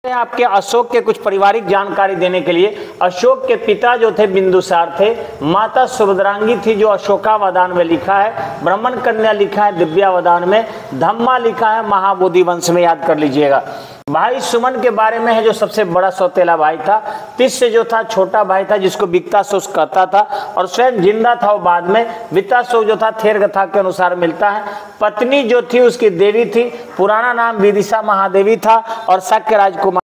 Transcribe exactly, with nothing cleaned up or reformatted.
आपके अशोक के कुछ पारिवारिक जानकारी देने के लिए। अशोक के पिता जो थे बिंदुसार थे, माता सुभद्रांगी थी जो अशोकावदान में लिखा है, ब्राह्मण कन्या लिखा है दिव्यावदान में, धम्मा लिखा है महाबोधि वंश में, याद कर लीजिएगा। भाई सुमन के बारे में है जो सबसे बड़ा सौतेला भाई था, तिस्य जो था छोटा भाई था जिसको विक्तासुस कहता था और स्वयं जिंदा था वो बाद में। वित्तासुस जो था थेर कथा के अनुसार मिलता है। पत्नी जो थी उसकी देवी थी, पुराना नाम विदिशा महादेवी था और शाक्य राजकुमार